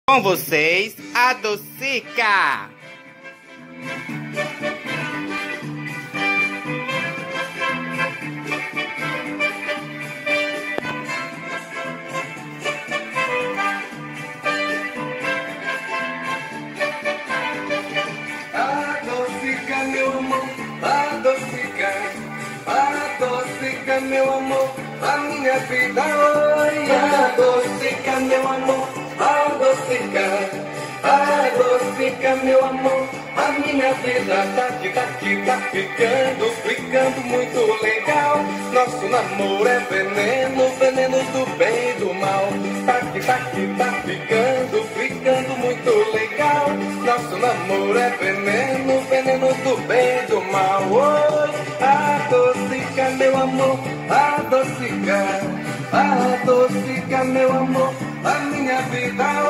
Com vocês, a Docica. Adocica, meu amor, adocica, adocica, meu amor, a minha vida. Oi, adocica, meu amor, adocica, adocica, meu amor, a minha vida. Tá ficando muito legal. Nosso namoro é veneno, veneno do bem e do mal. Tá ficando muito legal. Nosso namoro é veneno, veneno do bem e do mal. Oi, adocica, meu amor, adocica, adocica, meu amor, a minha vida.